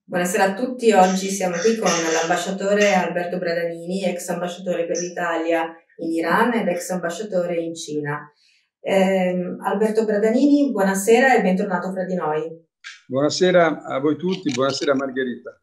Buonasera a tutti, oggi siamo qui con l'ambasciatore Alberto Bradanini, ex ambasciatore per l'Italia in Iran ed ex ambasciatore in Cina. Alberto Bradanini, buonasera e bentornato fra di noi. Buonasera a voi tutti, buonasera Margherita.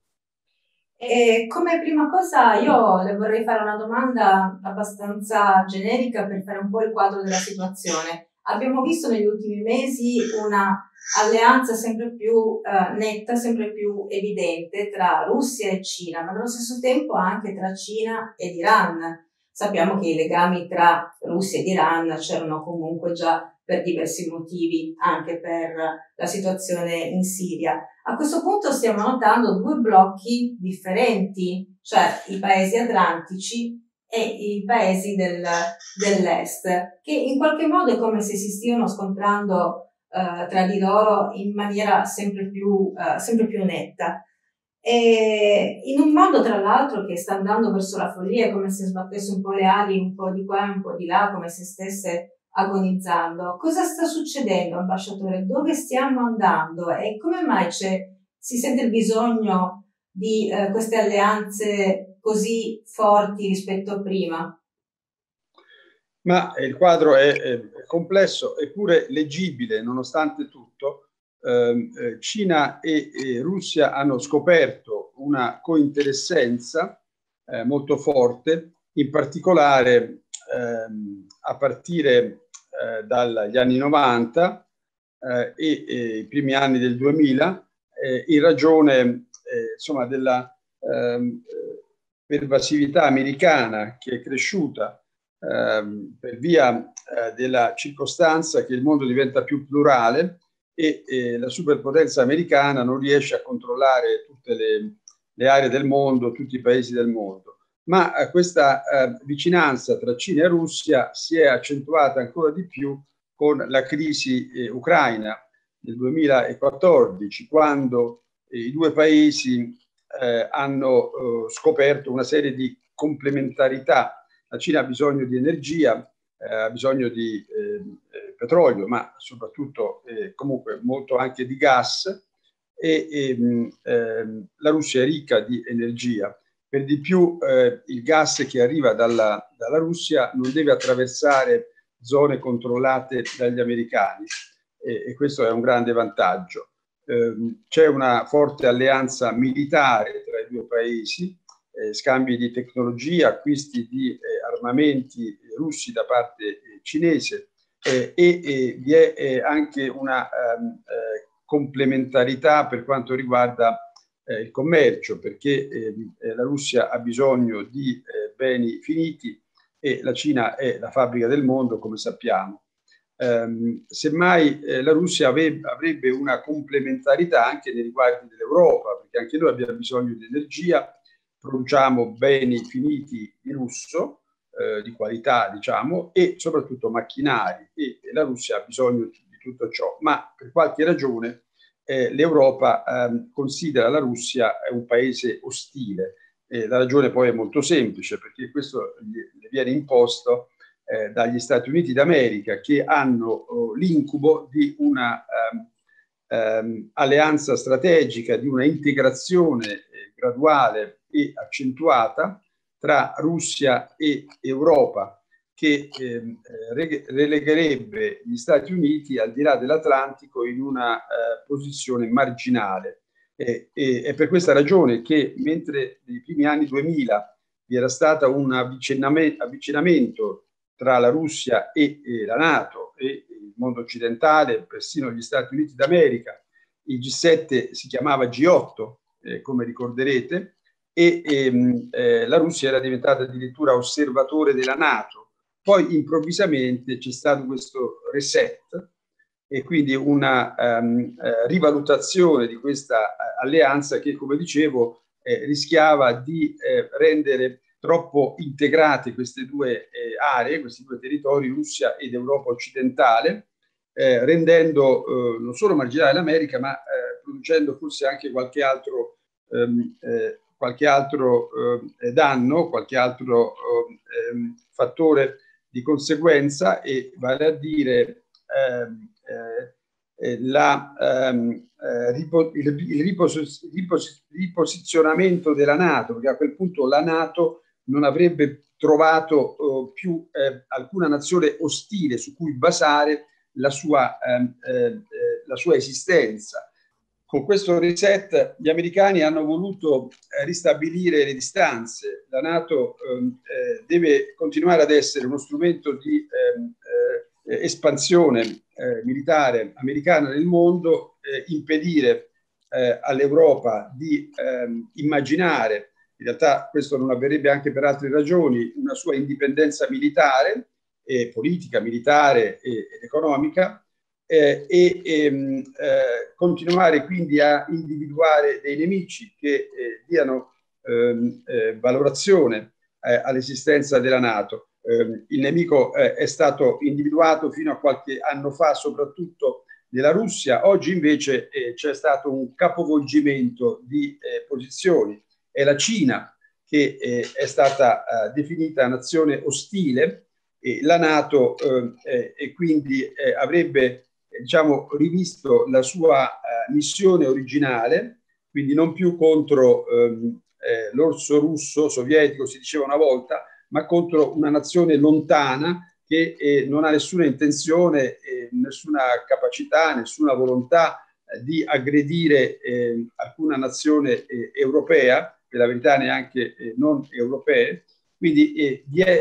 E come prima cosa io le vorrei fare una domanda abbastanza generica per fare un po' il quadro della situazione. Abbiamo visto negli ultimi mesi una alleanza sempre più netta, sempre più evidente tra Russia e Cina, ma nello stesso tempo anche tra Cina ed Iran. Sappiamo che i legami tra Russia ed Iran c'erano comunque già per diversi motivi, anche per la situazione in Siria. A questo punto stiamo notando due blocchi differenti, cioè i paesi atlantici e i paesi dell'est, che in qualche modo è come se si stiano scontrando tra di loro in maniera sempre più netta. E in un mondo, tra l'altro, che sta andando verso la follia, come se sbattesse un po' le ali un po' di qua e un po' di là, come se stesse agonizzando. Cosa sta succedendo, ambasciatore? Dove stiamo andando? E come mai si sente il bisogno di queste alleanze così forti rispetto a prima? Ma il quadro è complesso eppure leggibile nonostante tutto. Cina e Russia hanno scoperto una cointeressenza molto forte, in particolare a partire dagli anni 90 e i primi anni del 2000, in ragione insomma, della pervasività americana che è cresciuta per via della circostanza che il mondo diventa più plurale e la superpotenza americana non riesce a controllare tutte le aree del mondo, tutti i paesi del mondo. Ma questa vicinanza tra Cina e Russia si è accentuata ancora di più con la crisi ucraina del 2014, quando i due paesi hanno scoperto una serie di complementarità. La Cina ha bisogno di energia, ha bisogno di petrolio, ma soprattutto comunque molto anche di gas la Russia è ricca di energia. Per di più il gas che arriva dalla Russia non deve attraversare zone controllate dagli americani e questo è un grande vantaggio. C'è una forte alleanza militare tra i due paesi, scambi di tecnologia, acquisti di armamenti russi da parte cinese e vi è anche una complementarità per quanto riguarda il commercio, perché la Russia ha bisogno di beni finiti e la Cina è la fabbrica del mondo, come sappiamo. Semmai la Russia avrebbe una complementarità anche nei riguardi dell'Europa, perché anche noi abbiamo bisogno di energia, produciamo beni finiti di lusso, di qualità, diciamo, e soprattutto macchinari, e la Russia ha bisogno di tutto ciò, ma per qualche ragione l'Europa considera la Russia un paese ostile. La ragione poi è molto semplice, perché questo gli viene imposto dagli Stati Uniti d'America, che hanno l'incubo di una alleanza strategica, di una integrazione graduale e accentuata tra Russia e Europa, che relegherebbe gli Stati Uniti al di là dell'Atlantico in una posizione marginale. È per questa ragione che mentre nei primi anni 2000 vi era stato un avvicinamento tra la Russia e la Nato e il mondo occidentale, persino gli Stati Uniti d'America, il G7 si chiamava G8, come ricorderete, la Russia era diventata addirittura osservatore della Nato. Poi improvvisamente c'è stato questo reset e quindi una rivalutazione di questa alleanza che, come dicevo, rischiava di rendere troppo integrate queste due aree, questi due territori, Russia ed Europa occidentale, rendendo non solo marginale l'America, ma producendo forse anche qualche altro danno, qualche altro fattore di conseguenza, e vale a dire riposizionamento della NATO, perché a quel punto la NATO non avrebbe trovato più alcuna nazione ostile su cui basare la sua esistenza. Con questo reset gli americani hanno voluto ristabilire le distanze. La NATO deve continuare ad essere uno strumento di espansione militare americana nel mondo, impedire all'Europa di immaginare, in realtà questo non avverrebbe anche per altre ragioni, una sua indipendenza militare, politica, militare ed economica, continuare quindi a individuare dei nemici che diano valorazione all'esistenza della NATO. Il nemico è stato individuato fino a qualche anno fa soprattutto nella Russia, oggi invece c'è stato un capovolgimento di posizioni. È la Cina che è stata definita nazione ostile, e la NATO e quindi avrebbe diciamo, rivisto la sua missione originale, quindi non più contro l'orso russo sovietico, si diceva una volta, ma contro una nazione lontana che non ha nessuna intenzione, nessuna capacità, nessuna volontà di aggredire alcuna nazione europea, per la verità neanche non europee. Quindi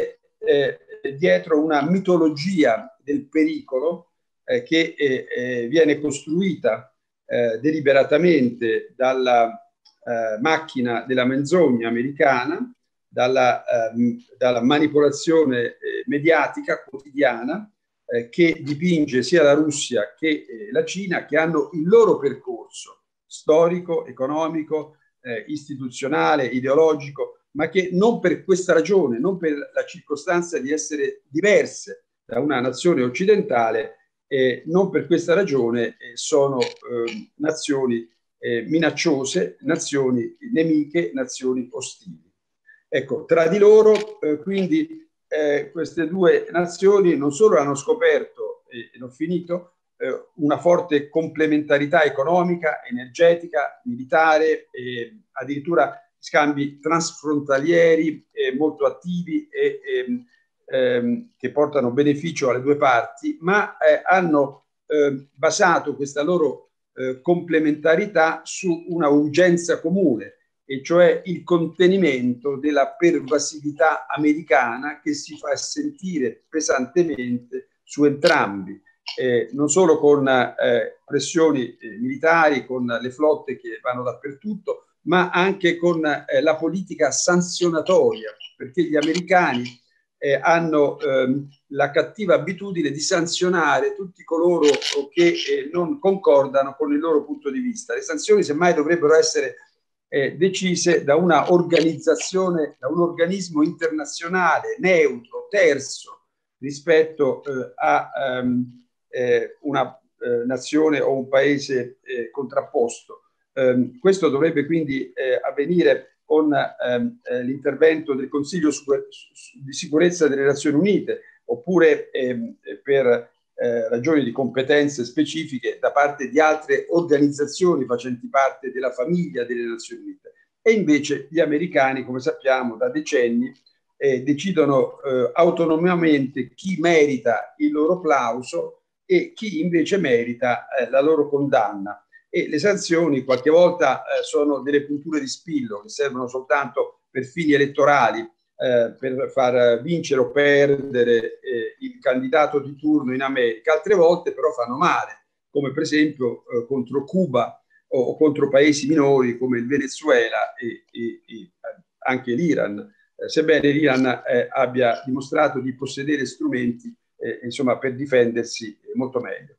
dietro una mitologia del pericolo che viene costruita deliberatamente dalla macchina della menzogna americana, dalla manipolazione mediatica quotidiana che dipinge sia la Russia che la Cina, che hanno il loro percorso storico, economico, istituzionale, ideologico, ma che non per questa ragione, non per la circostanza di essere diverse da una nazione occidentale, non per questa ragione sono nazioni minacciose, nazioni nemiche, nazioni ostili. Ecco, tra di loro quindi queste due nazioni non solo hanno scoperto, e l'ho finito, una forte complementarità economica, energetica, militare, addirittura scambi transfrontalieri molto attivi che portano beneficio alle due parti, ma hanno basato questa loro complementarità su una urgenza comune, e cioè il contenimento della pervasività americana che si fa sentire pesantemente su entrambi, non solo con pressioni militari, con le flotte che vanno dappertutto, ma anche con la politica sanzionatoria, perché gli americani hanno la cattiva abitudine di sanzionare tutti coloro che non concordano con il loro punto di vista. Le sanzioni semmai dovrebbero essere decise da una organizzazione, da un organismo internazionale neutro, terzo, rispetto a una nazione o un paese contrapposto. Questo dovrebbe quindi avvenire con l'intervento del Consiglio di sicurezza delle Nazioni Unite, oppure per ragioni di competenze specifiche da parte di altre organizzazioni facenti parte della famiglia delle Nazioni Unite. E invece gli americani, come sappiamo, da decenni decidono autonomamente chi merita il loro plauso e chi invece merita la loro condanna. E le sanzioni qualche volta sono delle punture di spillo che servono soltanto per fini elettorali, per far vincere o perdere il candidato di turno in America. Altre volte però fanno male, come per esempio contro Cuba o contro paesi minori come il Venezuela e anche l'Iran, sebbene l'Iran abbia dimostrato di possedere strumenti insomma, per difendersi molto meglio.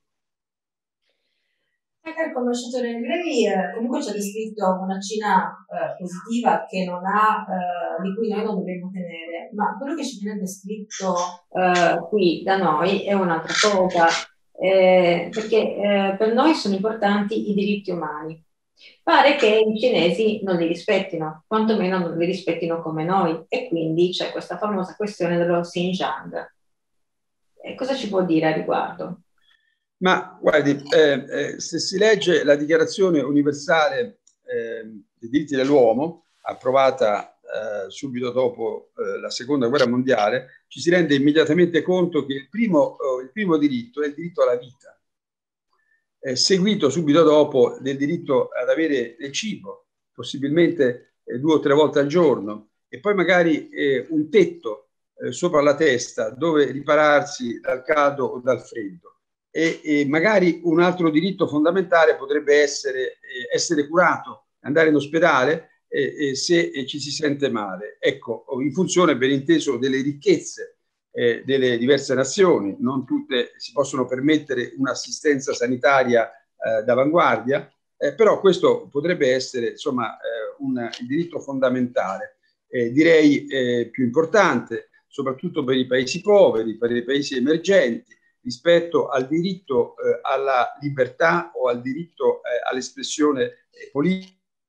Il conoscitore Grevi comunque ci ha descritto una Cina positiva che non ha, di cui noi non dovremmo tenere, ma quello che ci viene descritto qui da noi è un'altra cosa, perché per noi sono importanti i diritti umani. Pare che i cinesi non li rispettino, quantomeno non li rispettino come noi, e quindi c'è questa famosa questione dello Xinjiang. Cosa ci può dire a riguardo? Ma guardi, se si legge la Dichiarazione Universale dei diritti dell'uomo, approvata subito dopo la Seconda Guerra Mondiale, ci si rende immediatamente conto che il primo diritto è il diritto alla vita, seguito subito dopo del diritto ad avere del cibo, possibilmente 2 o 3 volte al giorno, e poi magari un tetto sopra la testa dove ripararsi dal caldo o dal freddo. E magari un altro diritto fondamentale potrebbe essere curato, andare in ospedale se ci si sente male. Ecco, in funzione, ben inteso, delle ricchezze delle diverse nazioni. Non tutte si possono permettere un'assistenza sanitaria d'avanguardia, però questo potrebbe essere, insomma, il diritto fondamentale, direi più importante, soprattutto per i paesi poveri, per i paesi emergenti, rispetto al diritto alla libertà o al diritto all'espressione politica,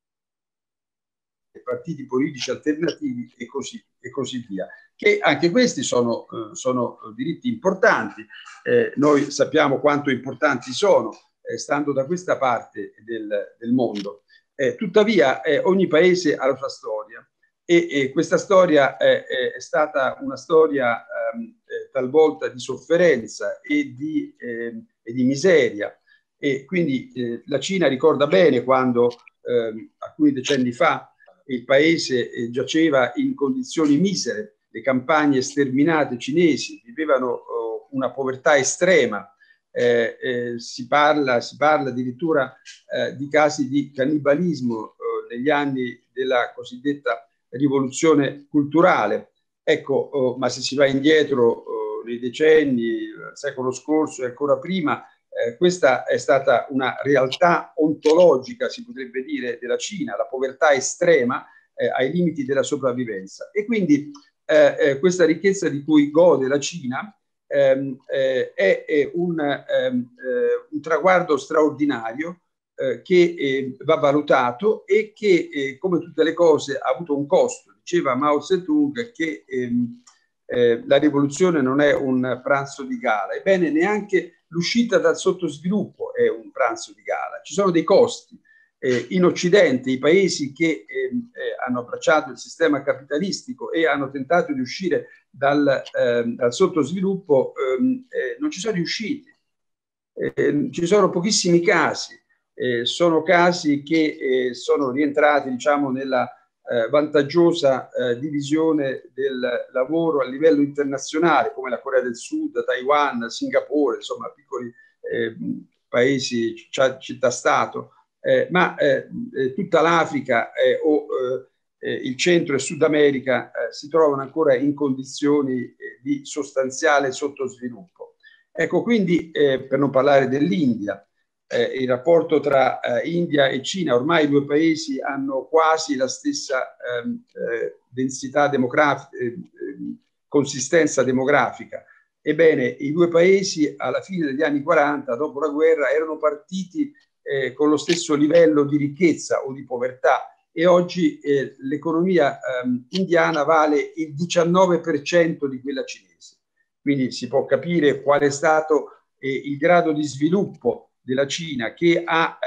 partiti politici alternativi e così via, che anche questi sono diritti importanti. Noi sappiamo quanto importanti sono, stando da questa parte del mondo. Tuttavia ogni paese ha la sua storia e questa storia è stata una storia talvolta di sofferenza e di miseria, e quindi la Cina ricorda bene quando alcuni decenni fa il paese giaceva in condizioni misere, le campagne sterminate cinesi vivevano una povertà estrema, si parla addirittura di casi di cannibalismo negli anni della cosiddetta rivoluzione culturale. Ecco, ma se si va indietro nei decenni, il secolo scorso e ancora prima, questa è stata una realtà ontologica, si potrebbe dire, della Cina, la povertà estrema ai limiti della sopravvivenza. E quindi questa ricchezza di cui gode la Cina è un traguardo straordinario che va valutato e che, come tutte le cose, ha avuto un costo. Diceva Mao Zedong che la rivoluzione non è un pranzo di gala. Ebbene, neanche l'uscita dal sottosviluppo è un pranzo di gala. Ci sono dei costi. In Occidente i paesi che hanno abbracciato il sistema capitalistico e hanno tentato di uscire dal sottosviluppo non ci sono riusciti. Ci sono pochissimi casi. Sono casi che sono rientrati, diciamo, nella vantaggiosa divisione del lavoro a livello internazionale, come la Corea del Sud, Taiwan, Singapore, insomma piccoli paesi, città-stato, ma tutta l'Africa o il Centro e Sud America si trovano ancora in condizioni di sostanziale sottosviluppo. Ecco, quindi per non parlare dell'India, il rapporto tra India e Cina, ormai i due paesi hanno quasi la stessa densità demografica, consistenza demografica. Ebbene, i due paesi alla fine degli anni 40, dopo la guerra, erano partiti con lo stesso livello di ricchezza o di povertà, e oggi l'economia indiana vale il 19% di quella cinese. Quindi si può capire qual è stato il grado di sviluppo della Cina, che ha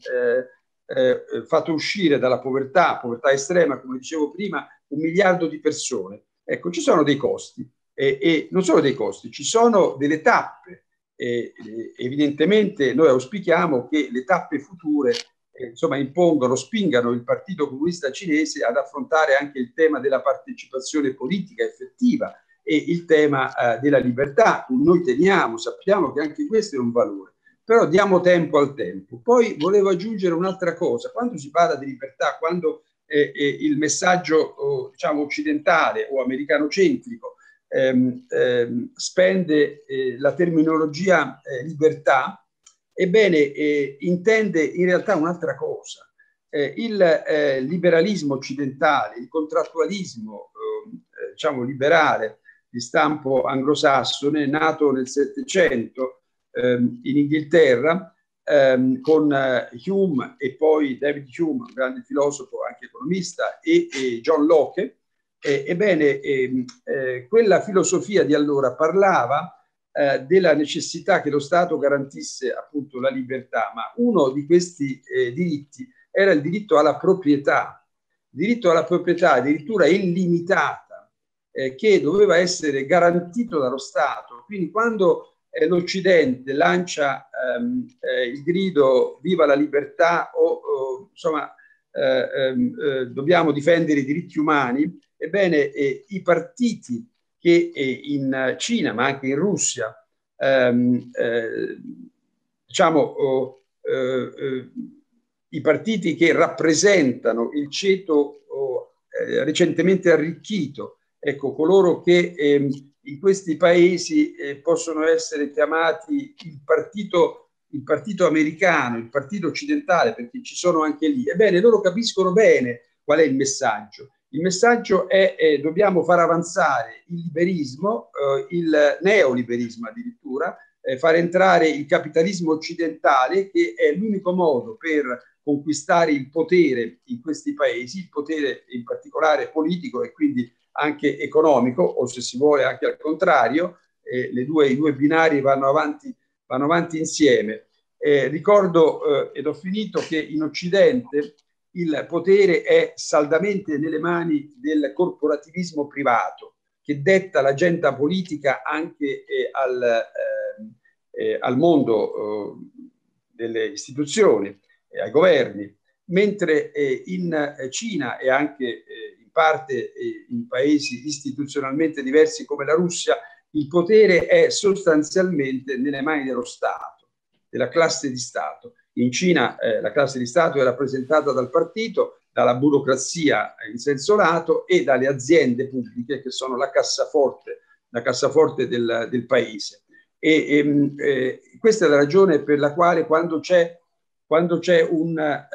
fatto uscire dalla povertà estrema, come dicevo prima, 1 miliardo di persone. Ecco, ci sono dei costi e non solo dei costi, ci sono delle tappe. Evidentemente noi auspichiamo che le tappe future insomma impongano, spingano il Partito Comunista Cinese ad affrontare anche il tema della partecipazione politica effettiva e il tema della libertà. Noi teniamo, sappiamo che anche questo è un valore, però diamo tempo al tempo. Poi volevo aggiungere un'altra cosa: quando si parla di libertà, quando il messaggio diciamo occidentale o americano-centrico spende la terminologia libertà, ebbene intende in realtà un'altra cosa. Il liberalismo occidentale, il contrattualismo diciamo liberale di stampo anglosassone, nato nel Settecento in Inghilterra con Hume e poi David Hume, un grande filosofo, anche economista, e John Locke. Ebbene, quella filosofia di allora parlava della necessità che lo Stato garantisse appunto la libertà, ma uno di questi diritti era il diritto alla proprietà, addirittura illimitata, che doveva essere garantito dallo Stato. Quindi quando l'Occidente lancia il grido viva la libertà o insomma dobbiamo difendere i diritti umani, ebbene i partiti che in Cina ma anche in Russia diciamo i partiti che rappresentano il ceto recentemente arricchito, ecco, coloro che in questi paesi possono essere chiamati il partito americano, il partito occidentale, perché ci sono anche lì. Ebbene, loro capiscono bene qual è il messaggio. Il messaggio è dobbiamo far avanzare il liberismo, il neoliberismo addirittura, far entrare il capitalismo occidentale, che è l'unico modo per conquistare il potere in questi paesi, il potere in particolare politico e quindi anche economico, o se si vuole anche al contrario, i due binari vanno avanti insieme. Ricordo, ed ho finito, che in Occidente il potere è saldamente nelle mani del corporativismo privato, che detta l'agenda politica anche al mondo delle istituzioni, ai governi, mentre in Cina e anche in parte in paesi istituzionalmente diversi come la Russia, il potere è sostanzialmente nelle mani dello Stato, della classe di Stato. In Cina la classe di Stato è rappresentata dal partito, dalla burocrazia in senso lato e dalle aziende pubbliche che sono la cassaforte del paese. Questa è la ragione per la quale quando c'è una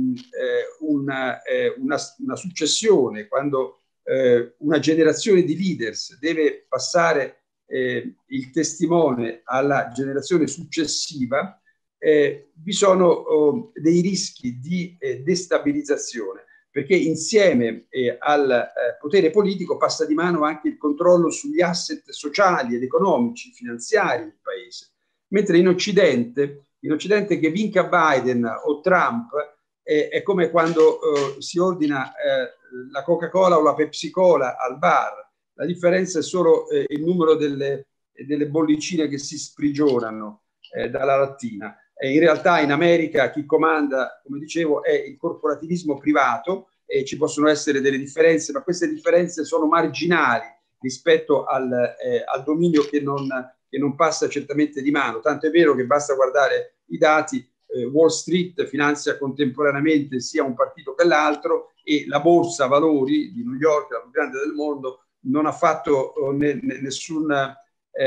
successione, quando una generazione di leaders deve passare il testimone alla generazione successiva, vi sono dei rischi di destabilizzazione, perché insieme al potere politico passa di mano anche il controllo sugli asset sociali ed economici, finanziari del paese. Mentre in Occidente che vinca Biden o Trump è come quando si ordina la Coca-Cola o la Pepsi-Cola al bar. La differenza è solo il numero delle bollicine che si sprigionano dalla lattina. In realtà in America chi comanda, come dicevo, è il corporativismo privato e ci possono essere delle differenze, ma queste differenze sono marginali rispetto al dominio che non passa certamente di mano. Tanto è vero che basta guardare i dati, Wall Street finanzia contemporaneamente sia un partito che l'altro e la borsa valori di New York, la più grande del mondo, non ha fatto nessuna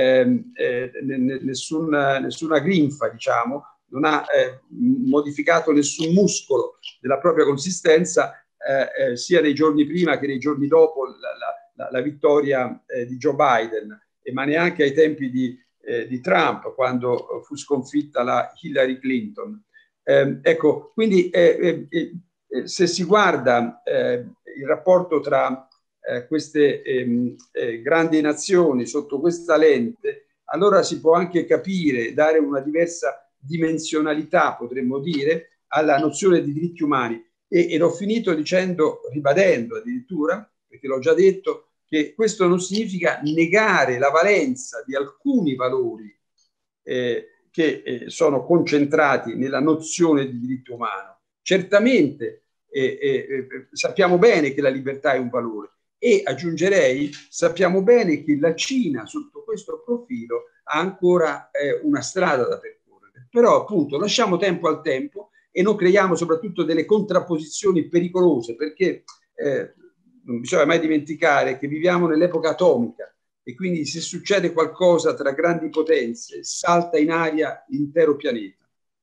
grinfa, diciamo, non ha modificato nessun muscolo della propria consistenza, sia nei giorni prima che nei giorni dopo la vittoria di Joe Biden, ma neanche ai tempi di Trump, quando fu sconfitta la Hillary Clinton. Ecco, quindi se si guarda il rapporto tra queste grandi nazioni sotto questa lente, allora si può anche capire, dare una diversa dimensionalità, potremmo dire, alla nozione di diritti umani. Ed ho finito ribadendo addirittura, perché l'ho già detto, che questo non significa negare la valenza di alcuni valori che sono concentrati nella nozione di diritto umano. Certamente sappiamo bene che la libertà è un valore e aggiungerei, sappiamo bene che la Cina sotto questo profilo ha ancora una strada da percorrere. Però appunto lasciamo tempo al tempo e non creiamo soprattutto delle contrapposizioni pericolose, perché non bisogna mai dimenticare che viviamo nell'epoca atomica e quindi se succede qualcosa tra grandi potenze salta in aria l'intero pianeta.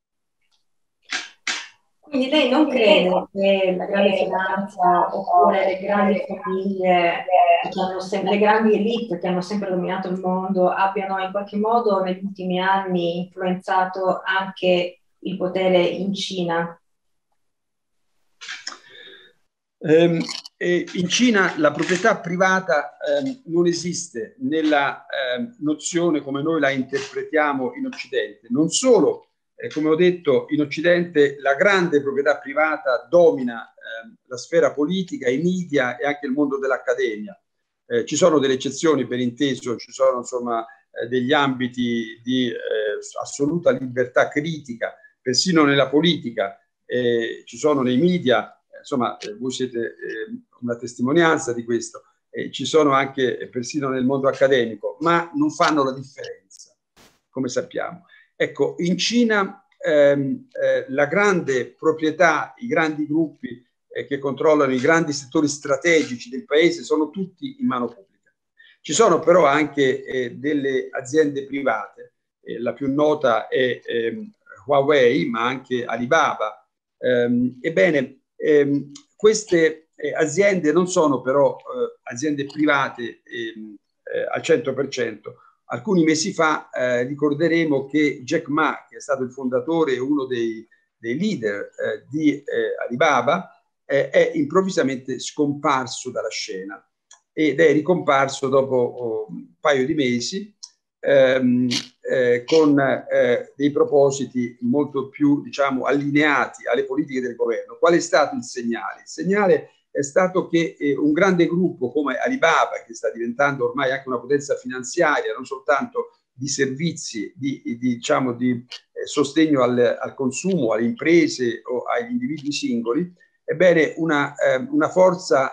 Quindi lei non crede che la grande finanza oppure le grandi famiglie, le grandi elite che hanno sempre dominato il mondo abbiano in qualche modo negli ultimi anni influenzato anche il potere in Cina? In Cina la proprietà privata non esiste nella nozione come noi la interpretiamo in Occidente. Non solo, come ho detto, in Occidente la grande proprietà privata domina la sfera politica, i media e anche il mondo dell'accademia. Ci sono delle eccezioni, per inteso, ci sono insomma degli ambiti di assoluta libertà critica, persino nella politica, ci sono nei media. Insomma, voi siete una testimonianza di questo, ci sono anche persino nel mondo accademico, ma non fanno la differenza, come sappiamo. Ecco, in Cina la grande proprietà, i grandi gruppi che controllano i grandi settori strategici del paese sono tutti in mano pubblica. Ci sono però anche delle aziende private, la più nota è Huawei, ma anche Alibaba. Ebbene, queste aziende non sono però aziende private al 100%. Alcuni mesi fa ricorderemo che Jack Ma, che è stato il fondatore e uno dei leader di Alibaba, è improvvisamente scomparso dalla scena ed è ricomparso dopo un paio di mesi con dei propositi molto più, diciamo, allineati alle politiche del governo. Qual è stato il segnale? Il segnale è stato che un grande gruppo come Alibaba, che sta diventando ormai anche una potenza finanziaria, non soltanto di servizi, diciamo, di sostegno al consumo, alle imprese o agli individui singoli, ebbene una forza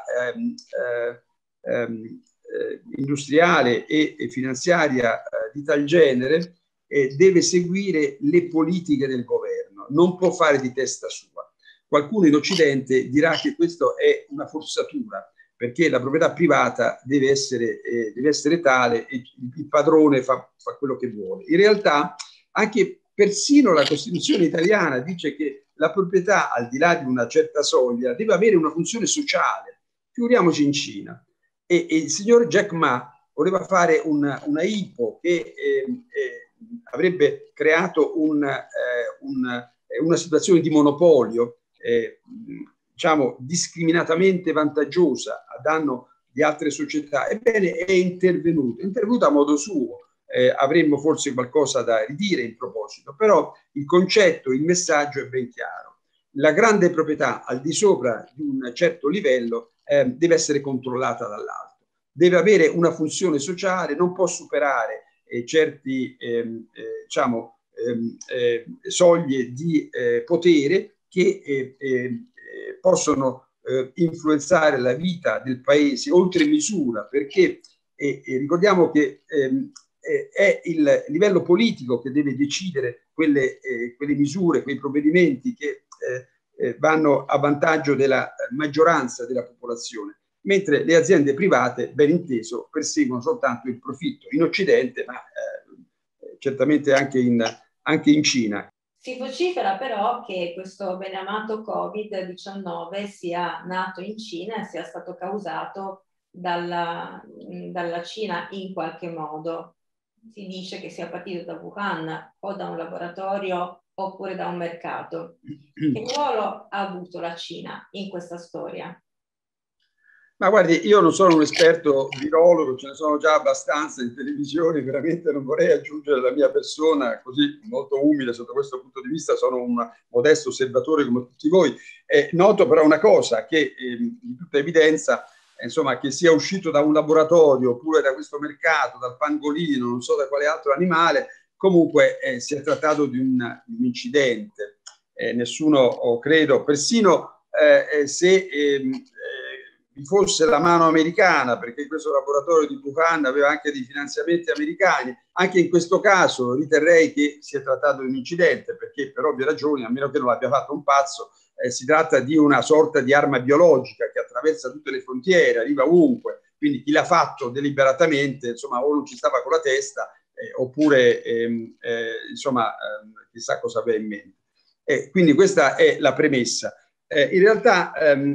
industriale e finanziaria di tal genere deve seguire le politiche del governo, non può fare di testa sua. Qualcuno in Occidente dirà che questo è una forzatura, perché la proprietà privata deve essere tale e il padrone fa quello che vuole. In realtà anche persino la Costituzione italiana dice che la proprietà, al di là di una certa soglia, deve avere una funzione sociale. Figuriamoci in Cina. E il signor Jack Ma voleva fare una IPO che avrebbe creato una situazione di monopolio, diciamo, discriminatamente vantaggiosa a danno di altre società. Ebbene, è intervenuto a modo suo. Avremmo forse qualcosa da ridire in proposito, però il concetto, il messaggio è ben chiaro. La grande proprietà al di sopra di un certo livello deve essere controllata dall'alto, deve avere una funzione sociale, non può superare certi diciamo, soglie di potere che possono influenzare la vita del paese oltre misura, perché ricordiamo che è il livello politico che deve decidere quelle misure, quei provvedimenti che vanno a vantaggio della maggioranza della popolazione, mentre le aziende private, ben inteso, perseguono soltanto il profitto in Occidente, ma certamente anche in Cina. Si vocifera però che questo beneamato Covid-19 sia nato in Cina e sia stato causato dalla Cina in qualche modo. Si dice che sia partito da Wuhan o da un laboratorio oppure da un mercato. Che ruolo ha avuto la Cina in questa storia? Ma guardi, io non sono un esperto virologo, ce ne sono già abbastanza in televisione, veramente non vorrei aggiungere la mia persona così molto umile sotto questo punto di vista, sono un modesto osservatore come tutti voi. Noto però una cosa, che di tutta evidenza, insomma, che sia uscito da un laboratorio oppure da questo mercato, dal pangolino, non so da quale altro animale, comunque si è trattato di un incidente. Nessuno, credo, persino se vi fosse la mano americana, perché questo laboratorio di Wuhan aveva anche dei finanziamenti americani, anche in questo caso riterrei che sia trattato di un incidente, perché per ovvie ragioni, a meno che non l'abbia fatto un pazzo, si tratta di una sorta di arma biologica che attraversa tutte le frontiere, arriva ovunque, quindi chi l'ha fatto deliberatamente, insomma, o non ci stava con la testa, oppure insomma, chissà cosa aveva in mente. Quindi questa è la premessa. In realtà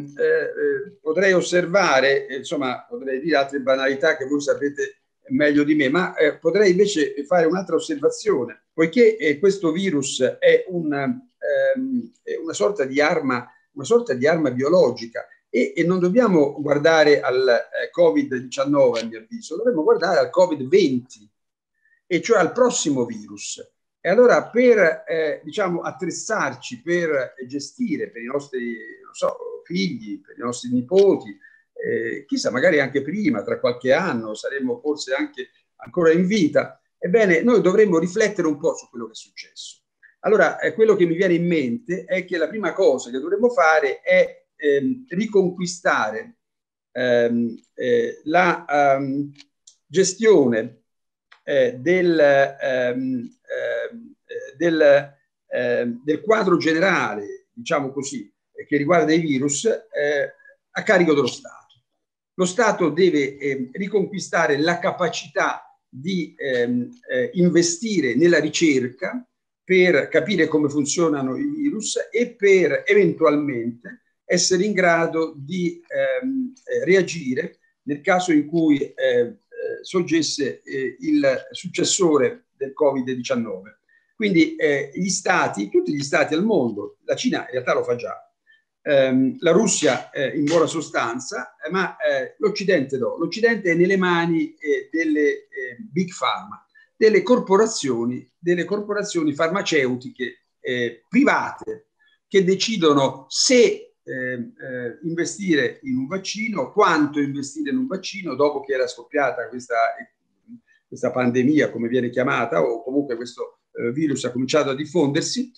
potrei osservare, insomma, potrei dire altre banalità che voi sapete meglio di me, ma potrei invece fare un'altra osservazione, poiché questo virus è una sorta di arma biologica. e non dobbiamo guardare al Covid-19, a mio avviso, dovremmo guardare al Covid-20, e cioè al prossimo virus. E allora per diciamo, attrezzarci per gestire per i nostri non so, figli, per i nostri nipoti, chissà, magari anche prima, tra qualche anno, saremo forse anche ancora in vita, ebbene, noi dovremmo riflettere un po' su quello che è successo. Allora, quello che mi viene in mente è che la prima cosa che dovremmo fare è riconquistare la gestione del quadro generale, diciamo così, che riguarda i virus, a carico dello Stato. Lo Stato deve riconquistare la capacità di investire nella ricerca per capire come funzionano i virus e per eventualmente essere in grado di reagire nel caso in cui sorgesse il successore del Covid-19. Quindi gli stati, tutti gli stati al mondo, la Cina in realtà lo fa già, la Russia in buona sostanza, ma l'Occidente no. L'Occidente è nelle mani delle big pharma, delle corporazioni farmaceutiche private che decidono se investire in un vaccino, quanto investire in un vaccino dopo che era scoppiata questa pandemia, come viene chiamata, o comunque questo virus ha cominciato a diffondersi,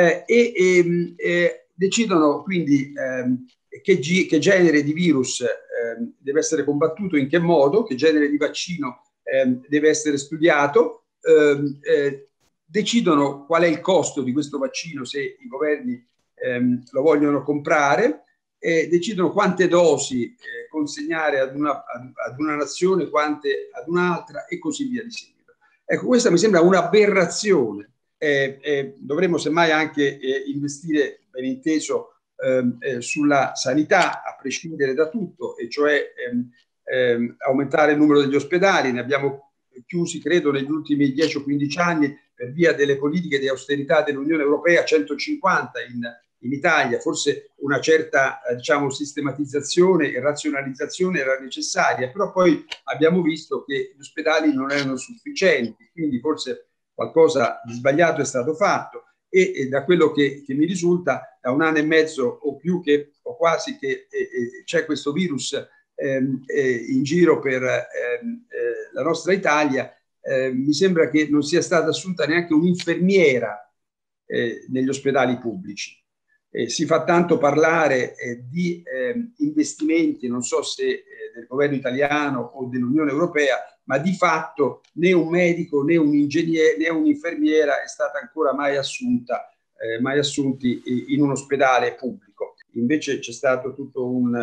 decidono quindi che genere di virus deve essere combattuto, in che modo, che genere di vaccino deve essere studiato, decidono qual è il costo di questo vaccino se i governi lo vogliono comprare, decidono quante dosi consegnare ad una nazione, quante ad un'altra e così via di seguito. Ecco, questa mi sembra un'aberrazione. Dovremmo semmai anche investire, ben inteso, sulla sanità, a prescindere da tutto, e cioè aumentare il numero degli ospedali. Ne abbiamo chiusi, credo, negli ultimi 10 o 15 anni per via delle politiche di austerità dell'Unione Europea, 150 in Italia. Forse una certa diciamo, sistematizzazione e razionalizzazione era necessaria, però poi abbiamo visto che gli ospedali non erano sufficienti, quindi forse qualcosa di sbagliato è stato fatto, e da quello che mi risulta, da 1 anno e mezzo o più che, o quasi, che c'è questo virus in giro per la nostra Italia, mi sembra che non sia stata assunta neanche un'infermiera negli ospedali pubblici. Si fa tanto parlare di investimenti, non so se del governo italiano o dell'Unione Europea, ma di fatto né un medico né un ingegnere né un'infermiera è stata ancora mai assunti in un ospedale pubblico. Invece c'è stato tutto un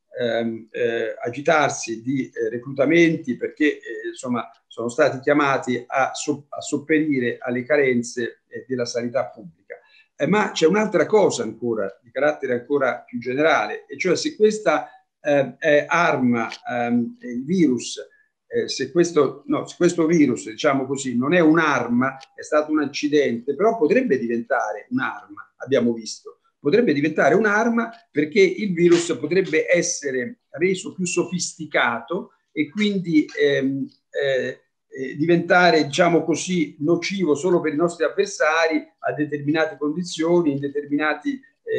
agitarsi di reclutamenti, perché insomma sono stati chiamati a sopperire alle carenze della sanità pubblica. Ma c'è un'altra cosa ancora, di carattere ancora più generale, e cioè se questa arma, il virus, se questo virus, diciamo così, non è un'arma, è stato un accidente, però potrebbe diventare un'arma, abbiamo visto. Potrebbe diventare un'arma perché il virus potrebbe essere reso più sofisticato e quindi diventare, diciamo così, nocivo solo per i nostri avversari a determinate condizioni, in determinati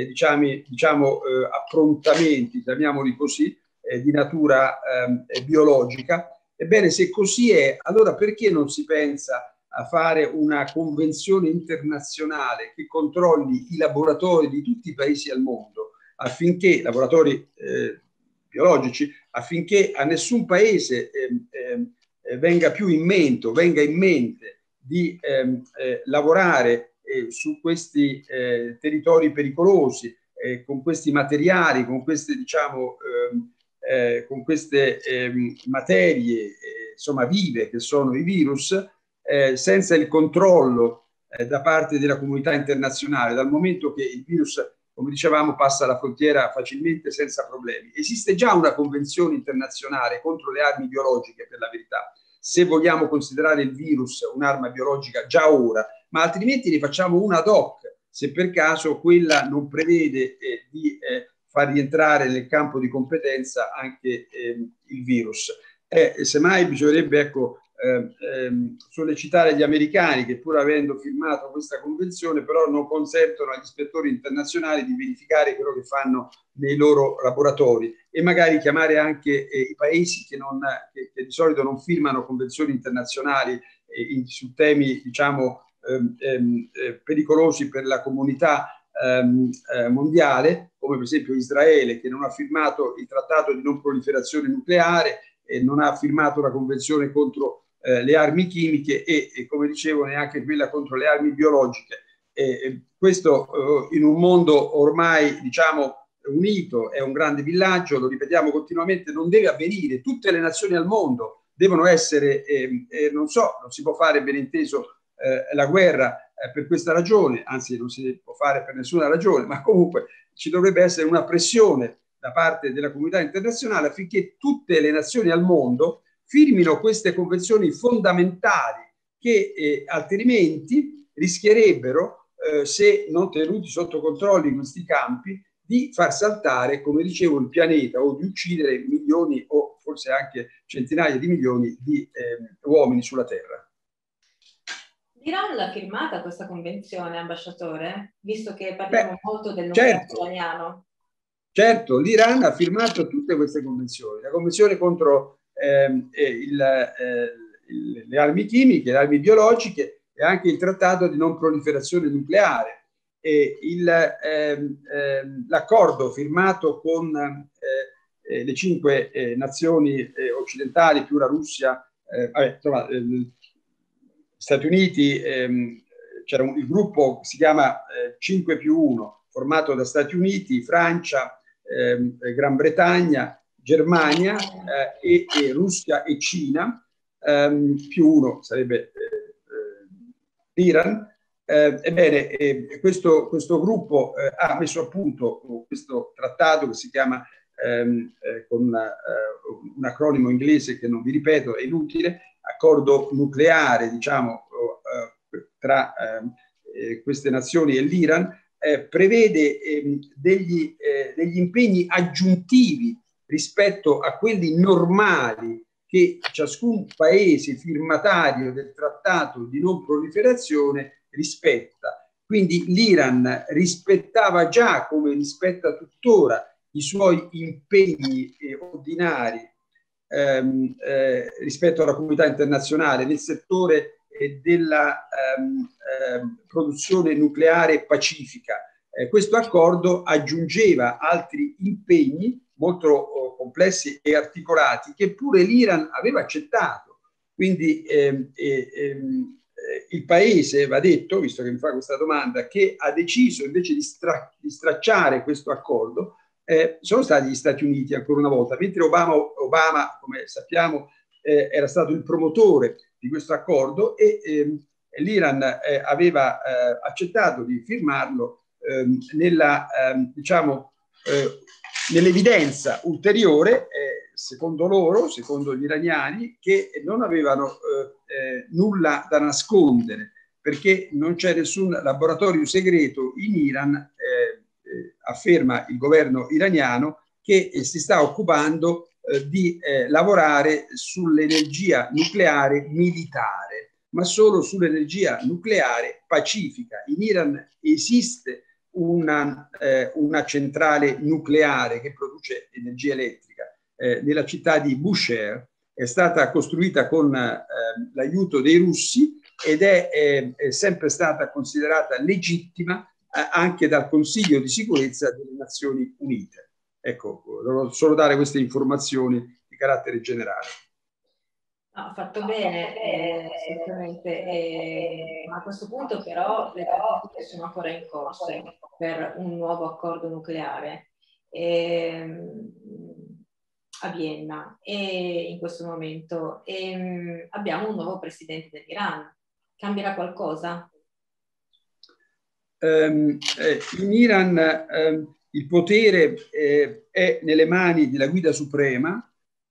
approntamenti, chiamiamoli così, di natura biologica. Ebbene, se così è, allora perché non si pensa a fare una convenzione internazionale che controlli i laboratori di tutti i paesi al mondo, affinché, laboratori biologici, affinché a nessun paese venga in mente di lavorare su questi territori pericolosi, con questi materiali, con queste, diciamo, con queste materie insomma vive che sono i virus, senza il controllo da parte della comunità internazionale, dal momento che il virus, come dicevamo, passa la frontiera facilmente senza problemi. Esiste già una convenzione internazionale contro le armi biologiche, per la verità, se vogliamo considerare il virus un'arma biologica già ora, ma altrimenti ne facciamo una ad hoc, se per caso quella non prevede di far rientrare nel campo di competenza anche il virus. Semmai bisognerebbe, ecco, sollecitare gli americani che, pur avendo firmato questa convenzione, però non consentono agli ispettori internazionali di verificare quello che fanno nei loro laboratori, e magari chiamare anche i paesi che di solito non firmano convenzioni internazionali su temi, diciamo, pericolosi per la comunità mondiale, come per esempio Israele, che non ha firmato il trattato di non proliferazione nucleare e non ha firmato la convenzione contro le armi chimiche e, come dicevo, neanche quella contro le armi biologiche. Questo in un mondo ormai, diciamo, unito, è un grande villaggio, lo ripetiamo continuamente, non deve avvenire. Tutte le nazioni al mondo devono essere, non si può fare, ben inteso, la guerra per questa ragione, anzi non si può fare per nessuna ragione, ma comunque ci dovrebbe essere una pressione da parte della comunità internazionale affinché tutte le nazioni al mondo firmino queste convenzioni fondamentali che altrimenti rischierebbero, se non tenuti sotto controllo in questi campi, di far saltare, come dicevo, il pianeta, o di uccidere milioni o forse anche centinaia di milioni di uomini sulla Terra. L'Iran l'ha firmata questa convenzione, ambasciatore? Visto che parliamo molto del nucleare iraniano. Certo, l'Iran ha firmato tutte queste convenzioni. La convenzione contro le armi chimiche, le armi biologiche, e anche il trattato di non proliferazione nucleare. L'accordo firmato con le 5 nazioni occidentali più la Russia, Stati Uniti, c'era il gruppo che si chiama 5+1, formato da Stati Uniti, Francia, Gran Bretagna, Germania e Russia e Cina, +1 sarebbe l'Iran. Ebbene, questo gruppo ha messo a punto questo trattato che si chiama, con un acronimo inglese che non vi ripeto, è inutile, accordo nucleare, diciamo, tra queste nazioni e l'Iran, prevede degli impegni aggiuntivi rispetto a quelli normali che ciascun paese firmatario del trattato di non proliferazione rispetta. Quindi l'Iran rispettava già, come rispetta tuttora, i suoi impegni ordinari rispetto alla comunità internazionale nel settore della produzione nucleare pacifica. Questo accordo aggiungeva altri impegni molto complessi e articolati che pure l'Iran aveva accettato. Quindi il paese, va detto, visto che mi fa questa domanda, che ha deciso invece di stracciare questo accordo sono stati gli Stati Uniti, ancora una volta, mentre Obama, come sappiamo, era stato il promotore di questo accordo e l'Iran aveva accettato di firmarlo diciamo, nell'evidenza ulteriore, secondo loro, secondo gli iraniani, che non avevano nulla da nascondere, perché non c'è nessun laboratorio segreto in Iran, afferma il governo iraniano, che si sta occupando di lavorare sull'energia nucleare militare, ma solo sull'energia nucleare pacifica. In Iran esiste una centrale nucleare che produce energia elettrica nella città di Bushehr, è stata costruita con l'aiuto dei russi ed è sempre stata considerata legittima anche dal Consiglio di sicurezza delle Nazioni Unite. Ecco, devo solo dare queste informazioni di carattere generale. No, ha fatto bene, sicuramente, ma a questo punto però le trattative sono ancora in corso per un nuovo accordo nucleare a Vienna e in questo momento abbiamo un nuovo presidente dell'Iran. Cambierà qualcosa? In Iran il potere è nelle mani della guida suprema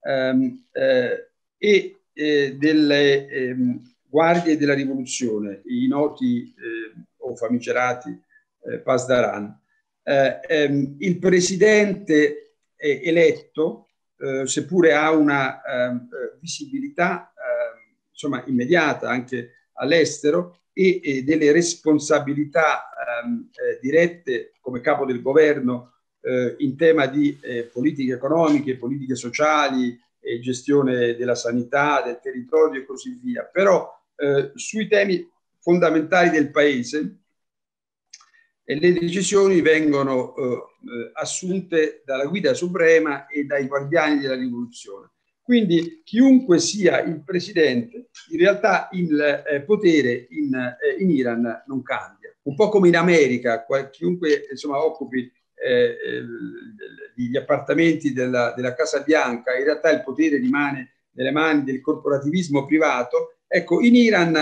e delle guardie della rivoluzione, i noti o famigerati Pasdaran. il presidente eletto, seppure ha una visibilità insomma immediata anche all'estero e delle responsabilità dirette come capo del governo in tema di politiche economiche, politiche sociali, gestione della sanità, del territorio e così via. Però sui temi fondamentali del paese le decisioni vengono assunte dalla guida suprema e dai guardiani della rivoluzione. Quindi chiunque sia il presidente, in realtà il potere in Iran non cambia. Un po' come in America, chiunque insomma occupi gli appartamenti della Casa Bianca, in realtà il potere rimane nelle mani del corporativismo privato. Ecco, in Iran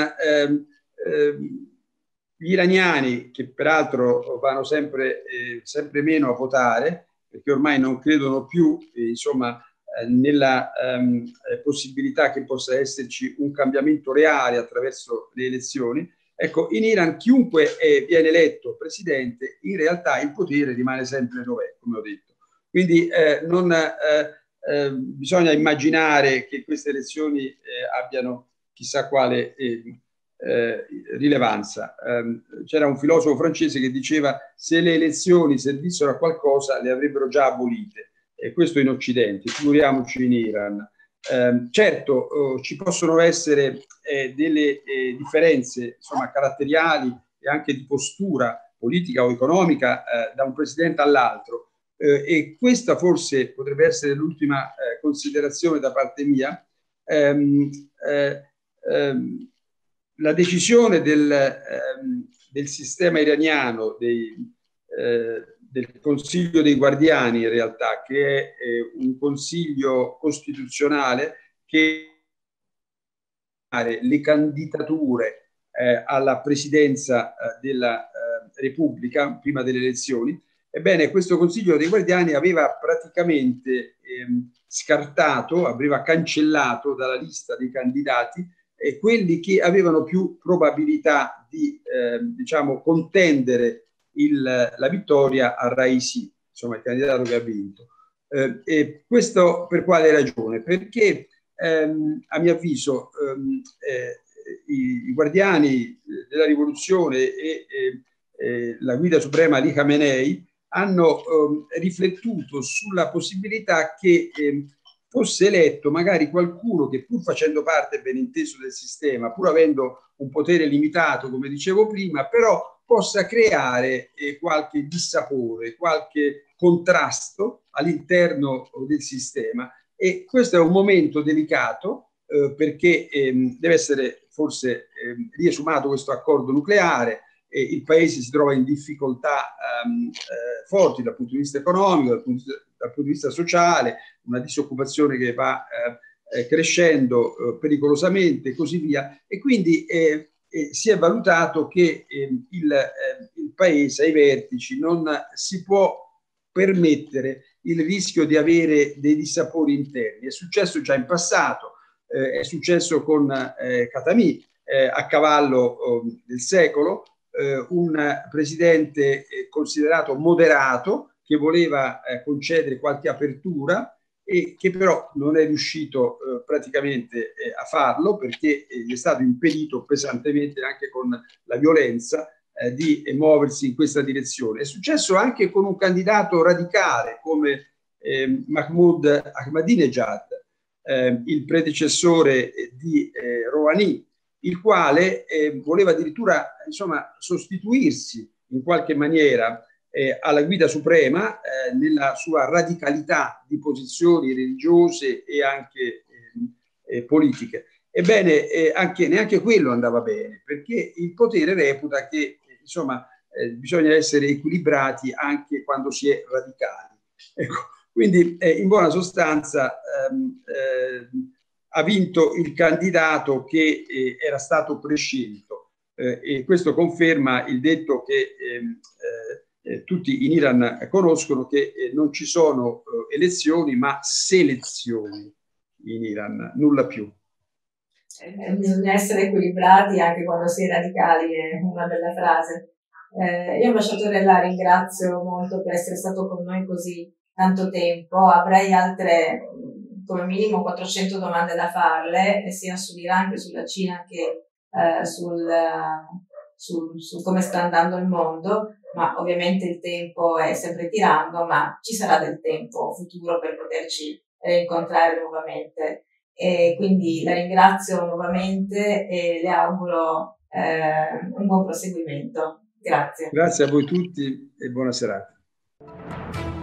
gli iraniani, che peraltro vanno sempre meno a votare, perché ormai non credono più insomma, nella possibilità che possa esserci un cambiamento reale attraverso le elezioni. Ecco, in Iran chiunque viene eletto presidente, in realtà il potere rimane sempre dov'è, come ho detto. Quindi non bisogna immaginare che queste elezioni abbiano chissà quale rilevanza. C'era un filosofo francese che diceva: se le elezioni servissero a qualcosa le avrebbero già abolite, e questo in Occidente, figuriamoci in Iran. Certo, ci possono essere delle differenze insomma, caratteriali e anche di postura politica o economica da un presidente all'altro, e questa forse potrebbe essere l'ultima considerazione da parte mia. La decisione del sistema iraniano, del Consiglio dei Guardiani, in realtà, che è un consiglio costituzionale che le candidature alla presidenza della Repubblica prima delle elezioni. Ebbene, questo Consiglio dei Guardiani aveva praticamente scartato, aveva cancellato dalla lista dei candidati quelli che avevano più probabilità di diciamo, contendere la vittoria a Raisi, insomma il candidato che ha vinto. E questo per quale ragione? Perché a mio avviso i guardiani della rivoluzione e la guida suprema Ali Khamenei hanno riflettuto sulla possibilità che fosse eletto magari qualcuno che, pur facendo parte, ben inteso, del sistema, pur avendo un potere limitato, come dicevo prima, però possa creare qualche dissapore, qualche contrasto all'interno del sistema. E questo è un momento delicato perché deve essere forse riesumato questo accordo nucleare. Il paese si trova in difficoltà forti dal punto di vista economico, dal punto di vista sociale, una disoccupazione che va crescendo pericolosamente e così via. E quindi si è valutato che il paese ai vertici non si può permettere il rischio di avere dei dissapori interni. È successo già in passato, è successo con Khatami a cavallo del secolo, un presidente considerato moderato che voleva concedere qualche apertura e che però non è riuscito praticamente a farlo perché gli è stato impedito pesantemente anche con la violenza di muoversi in questa direzione. È successo anche con un candidato radicale come Mahmoud Ahmadinejad, il predecessore di Rouhani, il quale voleva addirittura insomma, sostituirsi in qualche maniera alla guida suprema nella sua radicalità di posizioni religiose e anche politiche. Ebbene, neanche quello andava bene, perché il potere reputa che insomma, bisogna essere equilibrati anche quando si è radicali. Ecco, quindi in buona sostanza ha vinto il candidato che era stato prescelto e questo conferma il detto che tutti in Iran conoscono, che non ci sono elezioni ma selezioni in Iran, nulla più. Bisogna essere equilibrati anche quando si è radicali, è una bella frase. Io ambasciatore la ringrazio molto per essere stato con noi così tanto tempo, avrei altre come minimo 400 domande da farle, sia sull'Iran che sulla Cina che su come sta andando il mondo, ma ovviamente il tempo è sempre tirando, ma ci sarà del tempo futuro per poterci incontrare nuovamente. E quindi la ringrazio nuovamente e le auguro un buon proseguimento. Grazie. Grazie a voi tutti e buona serata.